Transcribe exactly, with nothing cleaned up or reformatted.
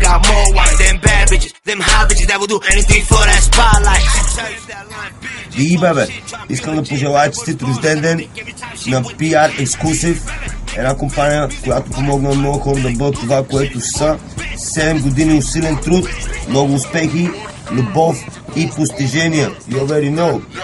got more wine. Them bad bitches, them hot bitches that will do anything for that spotlight. И бебе, искам да пожелая честит рожден ден на пи ар Exclusive, една компания, която помогна много хора да бъдат това, което са. седем години усилен труд, много успехи, любов и постижения. You already know.